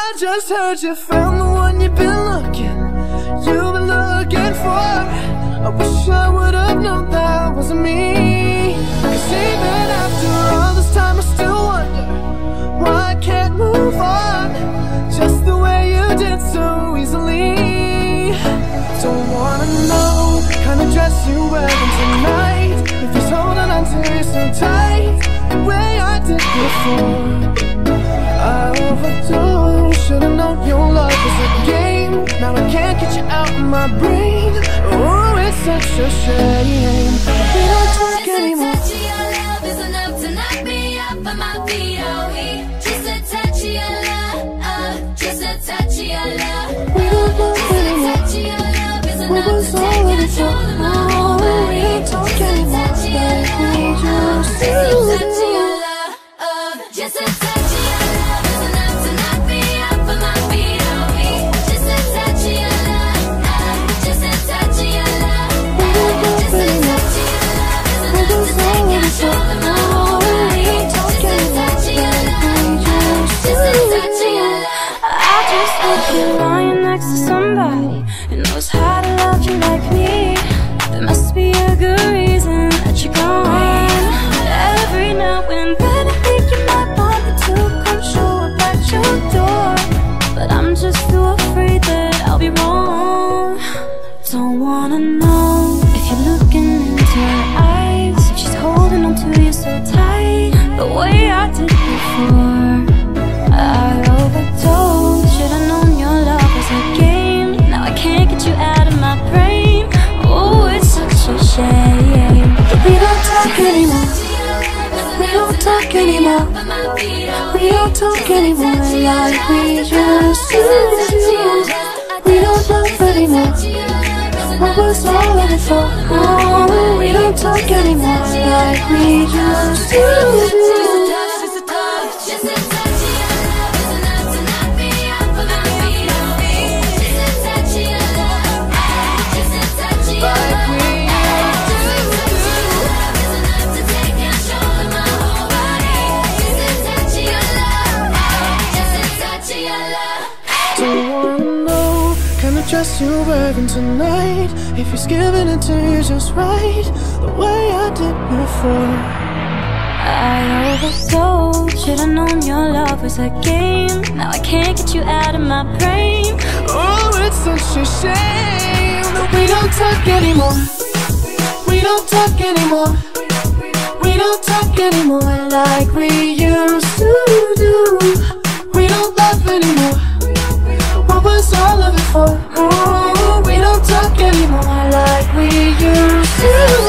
I just heard you found the one you've been looking for. I wish I would've known that wasn't me. Cause even after all this time I still wonder why I can't move on just the way you did so easily. Don't wanna know the kind of dress you're wearing tonight, if he's holding on to you so tight the way I did before. I overdosed, should've known your love was a game. Now I can't get you out of my brain. Oh, it's such a shame we don't talk anymore. Just a touch of your love is enough to knock me off of my feet. Oh, just a touch of your love, just a touch of your love. We don't talk anymore. Just a touch of your love is What enough was to all take of it control for? of my whole Oh, we body. don't talk Just a anymore touch of your like we love, just just a do. touch of your love, just a touch of your love is enough to knock me off of my feet. Oh, just a touch of your love, just a touch of your love. We don't talk Just a anymore. touch of your love is What enough was to all take of it for? control of my whole Oh, we body. don't talk Just a anymore touch of your like love, we just just a do. touch of your love. I just hope you're lying next to somebody who knows how to love you like me. There must be a good reason that you're gone. Every now and then I think you might want me to come show up at your door, but I'm just too afraid that I'll be wrong. Don't wanna know if you're looking into her eyes, if she's holding on to you so tight the way I did before. I overdosed, should've known your love was a game. Now I can't get you out of my brain. Oh, it's such a shame. We don't talk anymore. We don't talk anymore. We don't talk anymore like we just do. We don't love anymore. What was all of it for? Oh, we don't talk anymore like we just do. Just a touch of your love is enough to knock me off of my feet. Just a touch of your love, just a touch of your love. Just a touch of your love is enough to take control of my whole body. Just a touch of your love, just a touch of your love. Don't wanna know kind of dress you're wearing tonight, if he's giving it to you just right the way I did before. I overdosed, should've known your love was a game. Now I can't get you out of my brain. Oh, it's such a shame that we don't talk anymore. We don't talk anymore. We don't talk anymore like we used to do. We don't love anymore. What was all of it for? Oh, we don't talk anymore like we used to.